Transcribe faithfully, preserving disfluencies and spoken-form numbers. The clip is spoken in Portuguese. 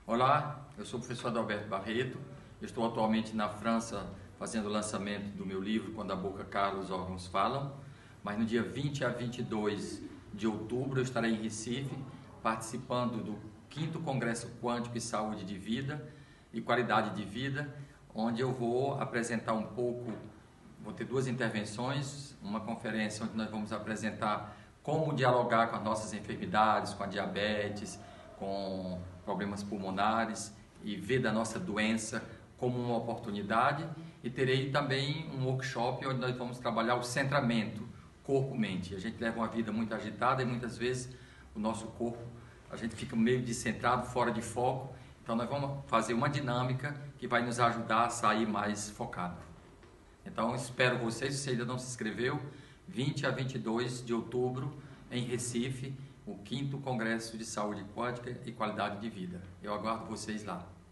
Olá, eu sou o professor Adalberto Barreto, eu estou atualmente na França fazendo o lançamento do meu livro Quando a Boca Cala, os Órgãos Falam, mas no dia vinte a vinte e dois de outubro eu estarei em Recife participando do quinto Congresso Quântico e Saúde de Vida e Qualidade de Vida, onde eu vou apresentar um pouco, vou ter duas intervenções, uma conferência onde nós vamos apresentar como dialogar com as nossas enfermidades, com a diabetes, com problemas pulmonares e ver da nossa doença como uma oportunidade, e terei também um workshop onde nós vamos trabalhar o centramento corpo-mente. A gente leva uma vida muito agitada e muitas vezes o nosso corpo, a gente fica meio descentrado, fora de foco, então nós vamos fazer uma dinâmica que vai nos ajudar a sair mais focado. Então espero vocês, se você ainda não se inscreveu, vinte a vinte e dois de outubro em Recife, o quinto Congresso de Saúde Quântica e Qualidade de Vida. Eu aguardo vocês lá.